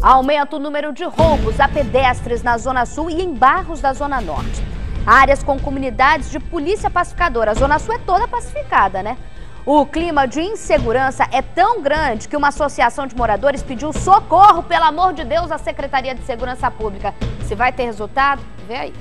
Aumenta o número de roubos a pedestres na Zona Sul e em bairros da Zona Norte. Áreas com comunidades de polícia pacificadora. A Zona Sul é toda pacificada, né? O clima de insegurança é tão grande que uma associação de moradores pediu socorro, pelo amor de Deus, à Secretaria de Segurança Pública. Se vai ter resultado, vê aí.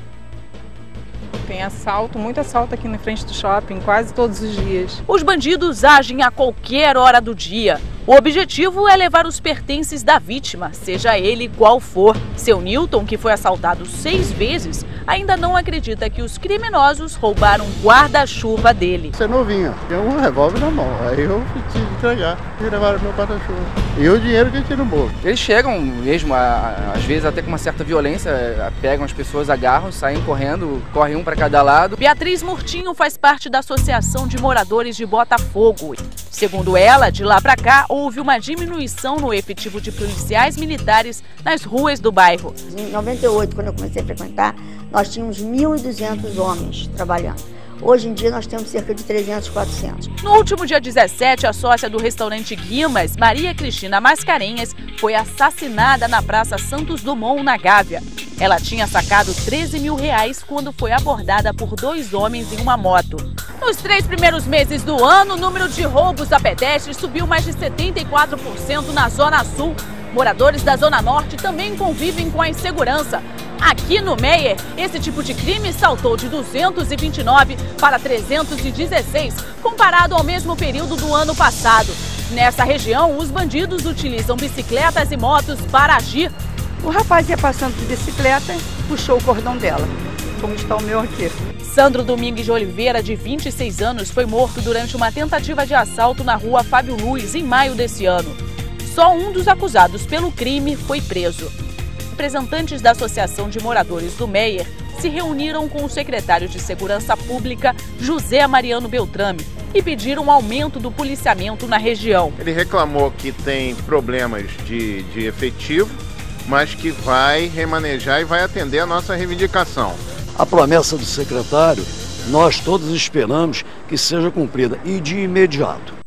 Tem assalto, muito assalto aqui na frente do shopping, quase todos os dias. Os bandidos agem a qualquer hora do dia. O objetivo é levar os pertences da vítima, seja ele qual for. Seu Newton, que foi assaltado 6 vezes, ainda não acredita que os criminosos roubaram o guarda-chuva dele. Você é novinho, tem um revólver na mão, aí eu tive que entregar e levaram meu guarda-chuva. E o dinheiro que eu tinha no bolso. Eles chegam mesmo, às vezes até com uma certa violência, pegam as pessoas, agarram, saem correndo, corre um para cada lado. Beatriz Murtinho faz parte da Associação de Moradores de Botafogo. Segundo ela, de lá para cá, houve uma diminuição no efetivo de policiais militares nas ruas do bairro. Em 98, quando eu comecei a frequentar, nós tínhamos 1.200 homens trabalhando. Hoje em dia nós temos cerca de 300, 400. No último dia 17, a sócia do restaurante Guimas, Maria Cristina Mascarenhas, foi assassinada na Praça Santos Dumont, na Gávea. Ela tinha sacado R$13 mil quando foi abordada por 2 homens em uma moto. Nos 3 primeiros meses do ano, o número de roubos a pedestres subiu mais de 74% na Zona Sul. Moradores da Zona Norte também convivem com a insegurança. Aqui no Meier, esse tipo de crime saltou de 229 para 316, comparado ao mesmo período do ano passado. Nessa região, os bandidos utilizam bicicletas e motos para agir. O rapaz ia passando de bicicleta, puxou o cordão dela, como está o meu aqui. Sandro Domingues de Oliveira, de 26 anos, foi morto durante uma tentativa de assalto na rua Fábio Luz, em maio desse ano. Só um dos acusados pelo crime foi preso. Representantes da Associação de Moradores do Meier se reuniram com o secretário de Segurança Pública, José Mariano Beltrame, e pediram um aumento do policiamento na região. Ele reclamou que tem problemas de efetivo, mas que vai remanejar e vai atender a nossa reivindicação. A promessa do secretário, nós todos esperamos que seja cumprida e de imediato.